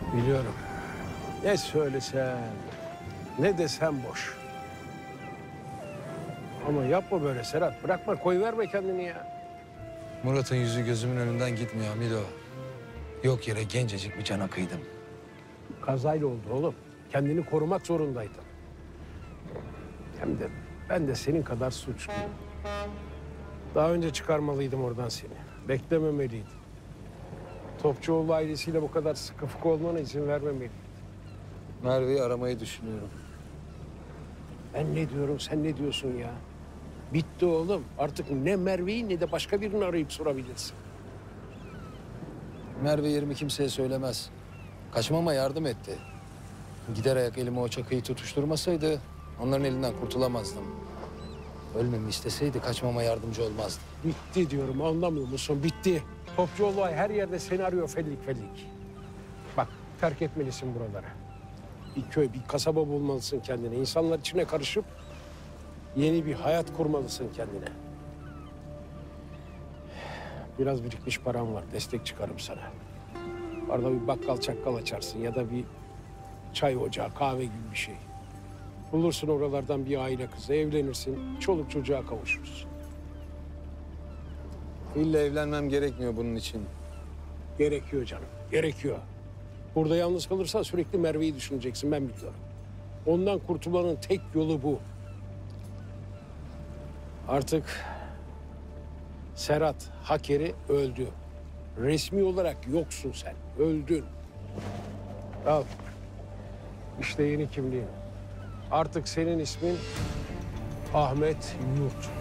Biliyorum. Ne söylesem, ne desem boş. Ama yapma böyle Serhat. Bırakma, koyuverme kendini ya. Murat'ın yüzü gözümün önünden gitmiyor Hamido. Yok yere gencecik bir cana kıydım. Kazayla oldu oğlum. Kendini korumak zorundaydın. Hem de ben de senin kadar suçluyum. Daha önce çıkarmalıydım oradan seni. Beklememeliydim. Topçuoğlu ailesiyle bu kadar sıkı fıkı olmana izin vermemeliydim. Merve'yi aramayı düşünüyorum. Ben ne diyorum, sen ne diyorsun ya? Bitti oğlum. Artık ne Merve'yi ne de başka birini arayıp sorabilirsin. Merve yerimi kimseye söylemez. Kaçmama yardım etti. Gider ayak elime o çakıyı tutuşturmasaydı onların elinden kurtulamazdım. Ölmemi isteseydi kaçmama yardımcı olmazdı. Bitti diyorum, anlamıyor musun? Bitti. Topçuoğlu her yerde seni arıyor fellik fellik. Bak, terk etmelisin buraları. Bir köy, bir kasaba bulmalısın kendine. İnsanlar içine karışıp yeni bir hayat kurmalısın kendine. Biraz birikmiş param var, destek çıkarım sana. Arada bir bakkal çakkal açarsın ya da bir çay ocağı, kahve gibi bir şey. Bulursun oralardan bir aile kızı, evlenirsin, çoluk çocuğa kavuşursun. İlla evlenmem gerekmiyor bunun için. Gerekiyor canım, gerekiyor. Burada yalnız kalırsan sürekli Merve'yi düşüneceksin, ben biliyorum. Ondan kurtulmanın tek yolu bu. Artık Serhat Haker'i öldü. Resmi olarak yoksun sen, öldün. Al, işte yeni kimliğin. Artık senin ismin Ahmet Yurt.